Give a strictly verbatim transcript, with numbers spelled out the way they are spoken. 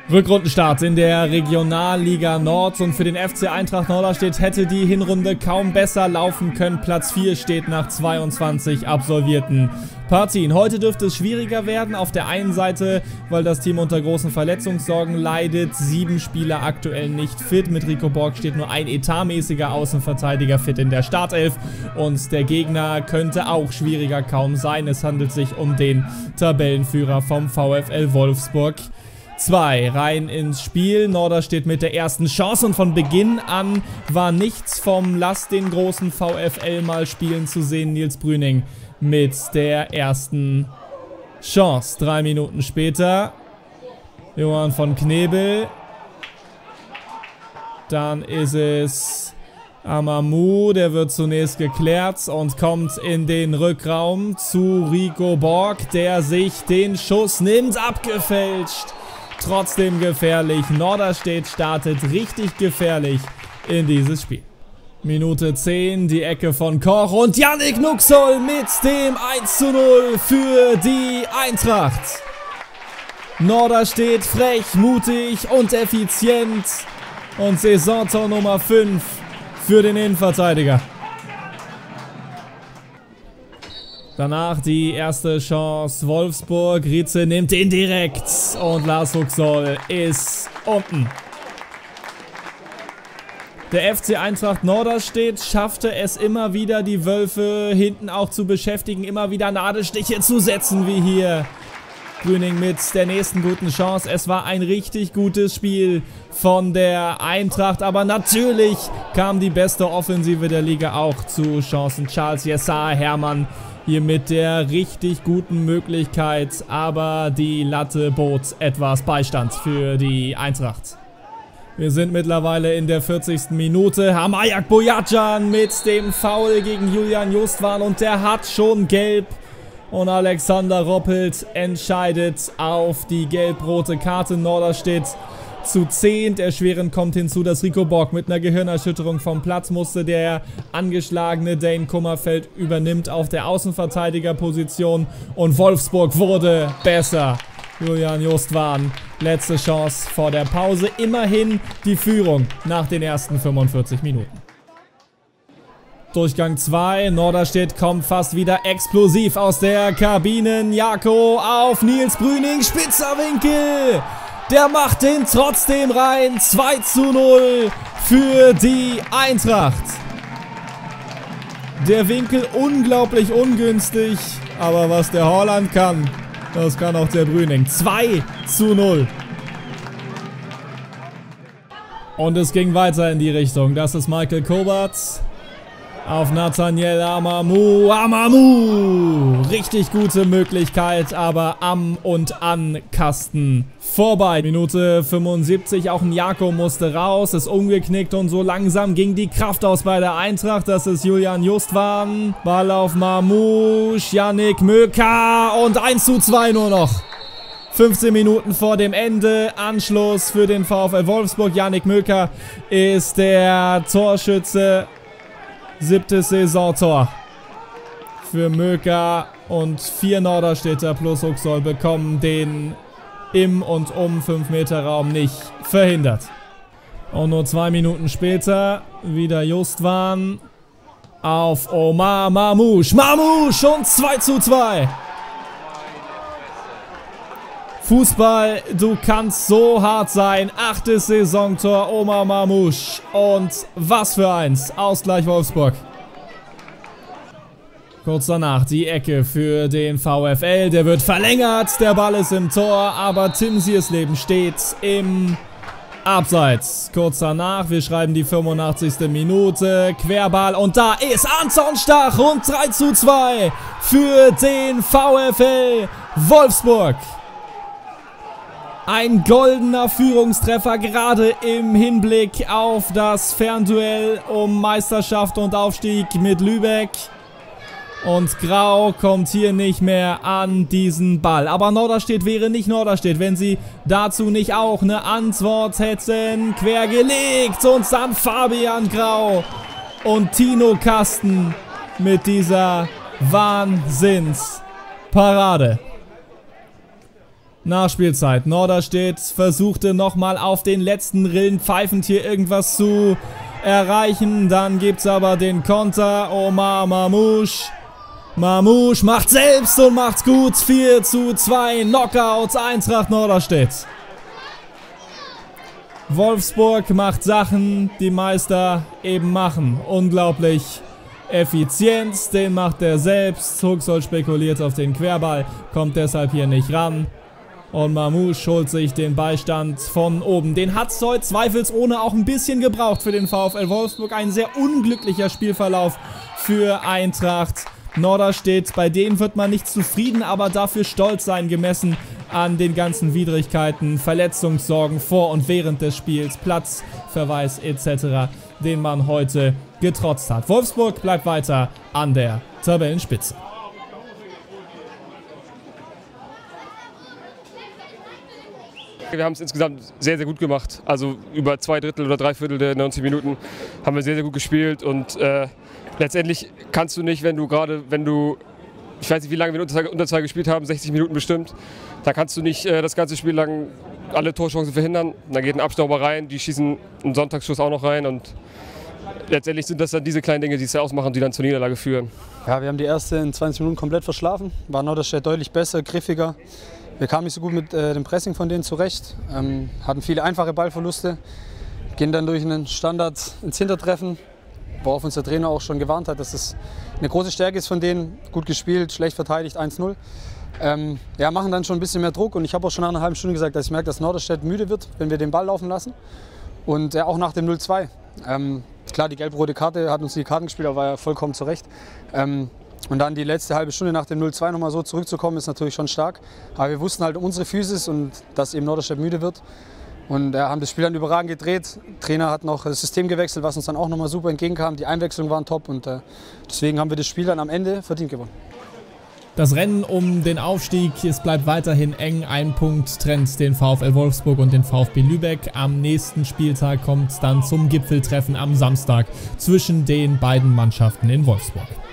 Rückrundenstart in der Regionalliga Nord und für den F C Eintracht Norderstedt hätte die Hinrunde kaum besser laufen können. Platz vier steht nach zweiundzwanzig absolvierten Partien. Heute dürfte es schwieriger werden. Auf der einen Seite, weil das Team unter großen Verletzungssorgen leidet. Sieben Spieler aktuell nicht fit. Mit Rico Borg steht nur ein etatmäßiger Außenverteidiger fit in der Startelf. Und der Gegner könnte auch schwieriger kaum sein. Es handelt sich um den Tabellenführer vom VfL Wolfsburg zwei. Rein ins Spiel. Norderstedt mit der ersten Chance und von Beginn an war nichts vom Lass den großen VfL mal spielen zu sehen. Nils Brüning mit der ersten Chance. Drei Minuten später Johann von Knebel. Dann ist es Amamu, der wird zunächst geklärt und kommt in den Rückraum zu Rico Borg, der sich den Schuss nimmt, abgefälscht. Trotzdem gefährlich. Norderstedt startet richtig gefährlich in dieses Spiel. Minute zehn, die Ecke von Koch und Yannick Nuxol mit dem eins zu null für die Eintracht. Norderstedt frech, mutig und effizient und Saisontor Nummer fünf für den Innenverteidiger. Danach die erste Chance Wolfsburg. Rietze nimmt den direkt und Lars Huxoll ist unten. Der F C Eintracht Norderstedt schaffte es immer wieder, die Wölfe hinten auch zu beschäftigen, immer wieder Nadelstiche zu setzen, wie hier Grüning mit der nächsten guten Chance. Es war ein richtig gutes Spiel von der Eintracht, aber natürlich kam die beste Offensive der Liga auch zu Chancen. Charles Jessar, Hermann hier mit der richtig guten Möglichkeit, aber die Latte bot etwas Beistand für die Eintracht. Wir sind mittlerweile in der vierzigsten Minute. Hamayak Boyadjan mit dem Foul gegen Julian Justwan und der hat schon gelb. Und Alexander Roppelt entscheidet auf die gelb-rote Karte. Norderstedt zu zehnt. Erschwerend kommt hinzu, dass Rico Borg mit einer Gehirnerschütterung vom Platz musste. Der angeschlagene Dane Kummerfeld übernimmt auf der Außenverteidigerposition. Und Wolfsburg wurde besser. Julian Justwan, letzte Chance vor der Pause. Immerhin die Führung nach den ersten fünfundvierzig Minuten. Durchgang zwei. Norderstedt kommt fast wieder explosiv aus der Kabine. Jako auf Nils Brüning. Spitzer Winkel. Der macht den trotzdem rein. zwei zu null für die Eintracht. Der Winkel unglaublich ungünstig. Aber was der Holland kann, das kann auch der Brüning. zwei zu null. Und es ging weiter in die Richtung. Das ist Michael Kobert. Auf Nathaniel Amamu. Amamu! Richtig gute Möglichkeit, aber am und an Kasten vorbei. Minute fünfundsiebzig, auch ein Jako musste raus, ist umgeknickt und so langsam ging die Kraft aus bei der Eintracht. Das ist Julian Justwan. Ball auf Mamouche, Yannick Möka und eins zu zwei nur noch. fünfzehn Minuten vor dem Ende. Anschluss für den VfL Wolfsburg. Yannick Möka ist der Torschütze. Siebtes Saisontor für Möka und vier Norderstädter plus Huxoll bekommen den im und um fünf Meter Raum nicht verhindert. Und nur zwei Minuten später wieder Justwan auf Omar Mamouche. Mamouche und zwei zu zwei. Fußball, du kannst so hart sein. Achtes Saisontor, Omar Mamouche. Und was für eins. Ausgleich Wolfsburg. Kurz danach die Ecke für den VfL. Der wird verlängert. Der Ball ist im Tor. Aber Tim Siersleben steht im Abseits. Kurz danach, wir schreiben die fünfundachtzigste Minute. Querball. Und da ist Anton Stach. Und drei zu zwei für den VfL Wolfsburg. Ein goldener Führungstreffer, gerade im Hinblick auf das Fernduell um Meisterschaft und Aufstieg mit Lübeck. Und Grau kommt hier nicht mehr an diesen Ball. Aber Norderstedt wäre nicht Norderstedt, wenn sie dazu nicht auch eine Antwort hätten. Quergelegt und dann Fabian Grau und Tino Kasten mit dieser Wahnsinnsparade. Nachspielzeit. Norderstedt versuchte nochmal auf den letzten Rillen pfeifend hier irgendwas zu erreichen. Dann gibt es aber den Konter. Omar Mamouche. Mamouche macht selbst und macht's gut. vier zu zwei. Knockouts Eintracht Norderstedt. Wolfsburg macht Sachen, die Meister eben machen. Unglaublich. Effizienz, den macht er selbst. Huxoll spekuliert auf den Querball, kommt deshalb hier nicht ran. Und Mamouche holt sich den Beistand von oben. Den hat es heute zweifelsohne auch ein bisschen gebraucht für den VfL Wolfsburg. Ein sehr unglücklicher Spielverlauf für Eintracht Norderstedt. Bei denen wird man nicht zufrieden, aber dafür stolz sein, gemessen an den ganzen Widrigkeiten, Verletzungssorgen vor und während des Spiels, Platzverweis et cetera, den man heute getrotzt hat. Wolfsburg bleibt weiter an der Tabellenspitze. Wir haben es insgesamt sehr, sehr gut gemacht. Also über zwei Drittel oder drei Viertel der neunzig Minuten haben wir sehr, sehr gut gespielt. Und äh, letztendlich kannst du nicht, wenn du gerade, wenn du, ich weiß nicht, wie lange wir in Unterzahl, Unterzahl gespielt haben, sechzig Minuten bestimmt, da kannst du nicht äh, das ganze Spiel lang alle Torchancen verhindern. Da geht ein Abstauber rein, die schießen einen Sonntagsschuss auch noch rein. Und letztendlich sind das dann diese kleinen Dinge, die es ja ausmachen, die dann zur Niederlage führen. Ja, wir haben die ersten zwanzig Minuten komplett verschlafen. War Norderstedt deutlich besser, griffiger. Wir kamen nicht so gut mit äh, dem Pressing von denen zurecht, ähm, hatten viele einfache Ballverluste, gehen dann durch einen Standard ins Hintertreffen, worauf uns der Trainer auch schon gewarnt hat, dass das eine große Stärke ist von denen. Gut gespielt, schlecht verteidigt, eins null. Ähm, ja, machen dann schon ein bisschen mehr Druck und ich habe auch schon nach einer halben Stunde gesagt, dass ich merke, dass Norderstedt müde wird, wenn wir den Ball laufen lassen. Und äh, auch nach dem null zwei. Ähm, klar, die gelb-rote Karte hat uns die Karten gespielt, aber war ja vollkommen zurecht. Ähm, Und dann die letzte halbe Stunde nach dem null zwei nochmal so zurückzukommen, ist natürlich schon stark. Aber wir wussten halt um unsere Physis und dass eben Norderstedt müde wird. Und äh, haben das Spiel dann überragend gedreht. Der Trainer hat noch das System gewechselt, was uns dann auch nochmal super entgegenkam. Die Einwechslungen waren top und äh, deswegen haben wir das Spiel dann am Ende verdient gewonnen. Das Rennen um den Aufstieg, es bleibt weiterhin eng. Ein Punkt trennt den VfL Wolfsburg und den VfB Lübeck. Am nächsten Spieltag kommt es dann zum Gipfeltreffen am Samstag zwischen den beiden Mannschaften in Wolfsburg.